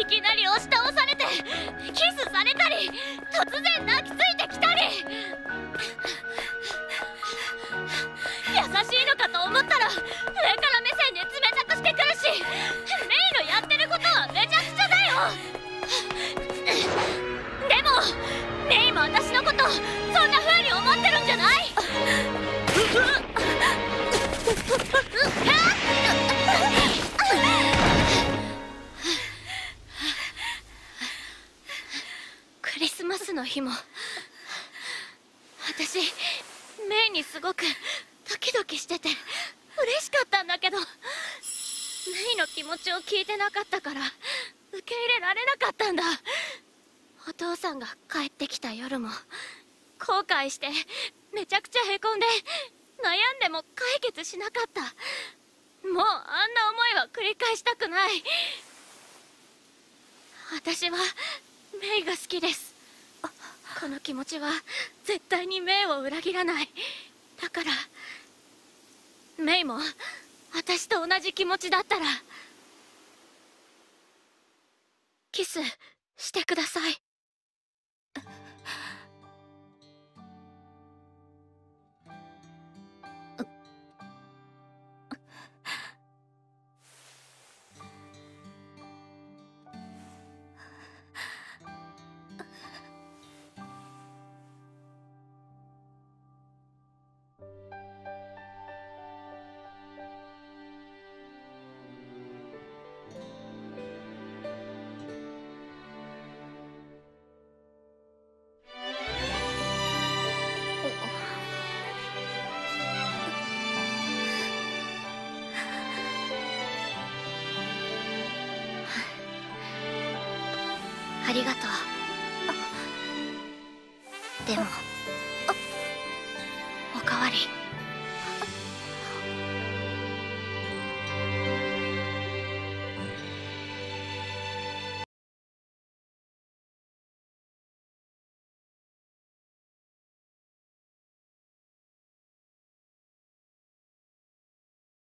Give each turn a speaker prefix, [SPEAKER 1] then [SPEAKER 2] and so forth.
[SPEAKER 1] きなり押し倒されてキスされたり突然泣きついてきたり優しいのかと思ったら上から目線で冷たくしてくるし、メイのやってることはめちゃくちゃだよ。でもメイも私のことそんな風に思ってるんじゃない？クリスマスの日も私メイにすごくドキドキしてて嬉しかったんだけど、メイの気持ちを聞いてなかったから受け入れられなかったんだ。お父さんが帰ってきた夜も後悔してめちゃくちゃへこんで悩んでも解決しなかった。もうあんな思いは繰り返したくない。私はメイが好きです。この気持ちは絶対にメイを裏切らない。だからメイも私と同じ気持ちだったらキスしてください。ありがとう。でも